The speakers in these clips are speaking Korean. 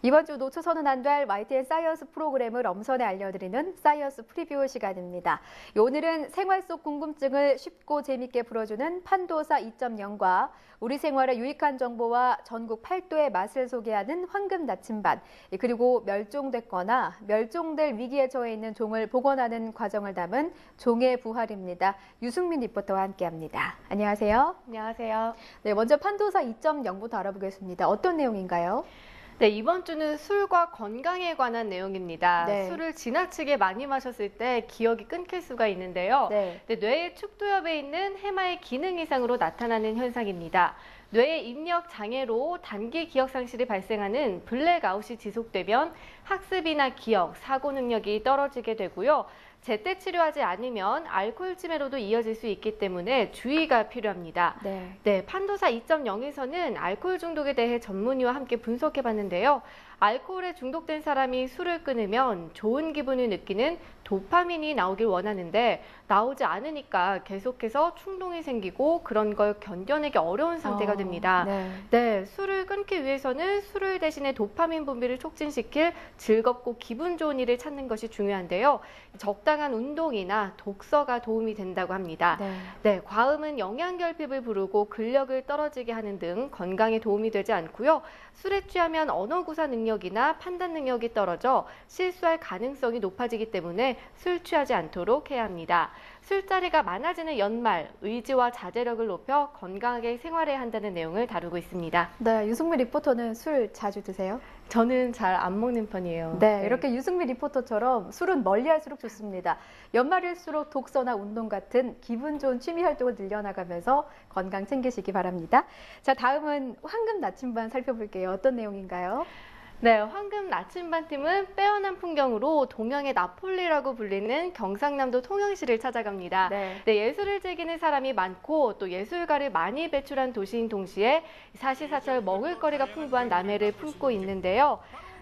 이번 주 놓쳐서는 안 될 YTN 사이언스 프로그램을 엄선해 알려드리는 사이언스 프리뷰 시간입니다. 오늘은 생활 속 궁금증을 쉽고 재밌게 풀어주는 판도사 2.0과 우리 생활에 유익한 정보와 전국 8도의 맛을 소개하는 황금 나침반, 그리고 멸종됐거나 멸종될 위기에 처해 있는 종을 복원하는 과정을 담은 종의 부활입니다. 유승민 리포터와 함께합니다. 안녕하세요. 안녕하세요. 네, 먼저 판도사 2.0부터 알아보겠습니다. 어떤 내용인가요? 네, 이번 주는 술과 건강에 관한 내용입니다. 네. 술을 지나치게 많이 마셨을 때 기억이 끊길 수가 있는데요. 네. 뇌의 축두엽에 있는 해마의 기능 이상으로 나타나는 현상입니다. 뇌의 입력 장애로 단기 기억 상실이 발생하는 블랙아웃이 지속되면 학습이나 기억, 사고 능력이 떨어지게 되고요. 제때 치료하지 않으면 알코올 치매로도 이어질 수 있기 때문에 주의가 필요합니다. 네, 판도사 2.0에서는 알코올 중독에 대해 전문의와 함께 분석해봤는데요. 알코올에 중독된 사람이 술을 끊으면 좋은 기분을 느끼는 도파민이 나오길 원하는데 나오지 않으니까 계속해서 충동이 생기고 그런 걸 견뎌내기 어려운 상태가 됩니다. 네, 술을 끊기 위해서는 술을 대신에 도파민 분비를 촉진시킬 즐겁고 기분 좋은 일을 찾는 것이 중요한데요. 적당한 운동이나 독서가 도움이 된다고 합니다. 네, 과음은 영양결핍을 부르고 근력을 떨어지게 하는 등 건강에 도움이 되지 않고요. 술에 취하면 언어 구사 능력이나 판단 능력이 떨어져 실수할 가능성이 높아지기 때문에 술 취하지 않도록 해야 합니다. 술자리가 많아지는 연말, 의지와 자제력을 높여 건강하게 생활해야 한다는 내용을 다루고 있습니다. 네, 유승민 리포터는 술 자주 드세요? 저는 잘 안 먹는 편이에요. 네, 이렇게 유승민 리포터처럼 술은 멀리할수록 좋습니다. 연말일수록 독서나 운동 같은 기분 좋은 취미 활동을 늘려나가면서 건강 챙기시기 바랍니다. 자, 다음은 황금 나침반 살펴볼게요. 어떤 내용인가요? 네, 황금 나침반 팀은 빼어난 풍경으로 동양의 나폴리라고 불리는 경상남도 통영시를 찾아갑니다. 네, 예술을 즐기는 사람이 많고 또 예술가를 많이 배출한 도시인 동시에 사시사철 먹을거리가 풍부한 남해를 품고 있는데요.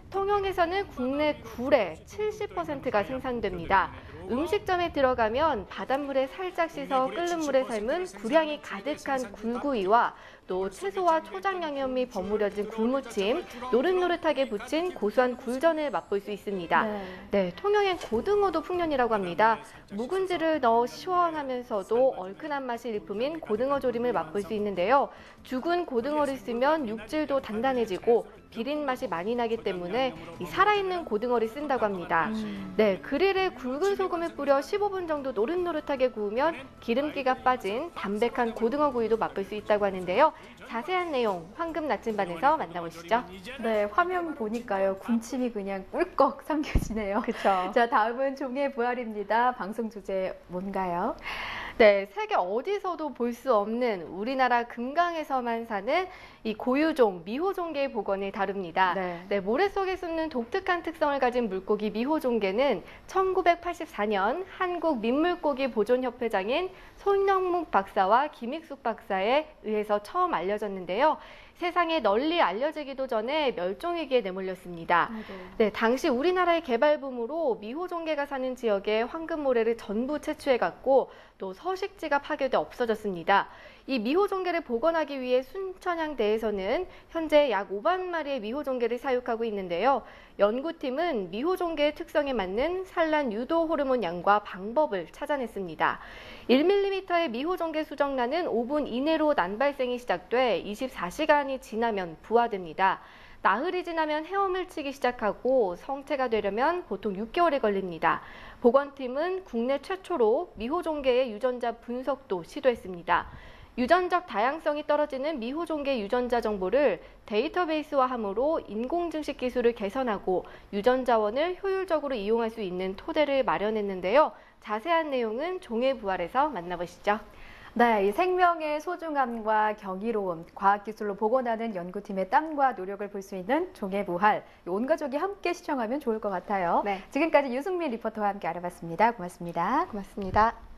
통영에서는 국내 굴의 70%가 생산됩니다. 음식점에 들어가면 바닷물에 살짝 씻어 끓는 물에 삶은 굴향이 가득한 굴구이와 또 채소와 초장 양념이 버무려진 굴무침, 노릇노릇하게 부친 고소한 굴전을 맛볼 수 있습니다. 네, 통영엔 고등어도 풍년이라고 합니다. 묵은지를 넣어 시원하면서도 얼큰한 맛이 일품인 고등어 조림을 맛볼 수 있는데요. 죽은 고등어를 쓰면 육질도 단단해지고 비린 맛이 많이 나기 때문에 이 살아있는 고등어를 쓴다고 합니다. 네, 그릴에 굵은 소금을 뿌려 15분 정도 노릇노릇하게 구우면 기름기가 빠진 담백한 고등어 구이도 맛볼 수 있다고 하는데요. 자세한 내용 황금 나침반에서 만나보시죠. 네, 화면 보니까요. 군침이 그냥 꿀꺽 삼켜지네요. 그렇죠. 자, 다음은 종의 부활입니다. 방송 주제 뭔가요? 네, 세계 어디서도 볼 수 없는 우리나라 금강에서만 사는 이 고유종 미호종개의 복원을 다룹니다. 네, 모래 속에 숨는 독특한 특성을 가진 물고기 미호종개는 1984년 한국 민물고기 보존협회장인 손영묵 박사와 김익숙 박사에 의해서 처음 알려졌는데요. 세상에 널리 알려지기도 전에 멸종위기에 내몰렸습니다. 네, 당시 우리나라의 개발붐으로 미호종개가 사는 지역에 황금모래를 전부 채취해갔고 또 서식지가 파괴돼 없어졌습니다. 이 미호종개를 복원하기 위해 순천향대에서는 현재 약 5만 마리의 미호종개를 사육하고 있는데요. 연구팀은 미호종개의 특성에 맞는 산란 유도 호르몬 양과 방법을 찾아냈습니다. 1mm의 미호종개 수정란은 5분 이내로 난 발생이 시작돼 24시간이 지나면 부화됩니다. 나흘이 지나면 헤엄을 치기 시작하고 성체가 되려면 보통 6개월이 걸립니다. 보건팀은 국내 최초로 미호종개의 유전자 분석도 시도했습니다. 유전적 다양성이 떨어지는 미호종개 유전자 정보를 데이터베이스화함으로 인공증식 기술을 개선하고 유전자원을 효율적으로 이용할 수 있는 토대를 마련했는데요. 자세한 내용은 종의 부활에서 만나보시죠. 네, 이 생명의 소중함과 경이로움, 과학기술로 복원하는 연구팀의 땀과 노력을 볼 수 있는 종의 부활, 온 가족이 함께 시청하면 좋을 것 같아요. 지금까지 유승민 리포터와 함께 알아봤습니다. 고맙습니다. 고맙습니다.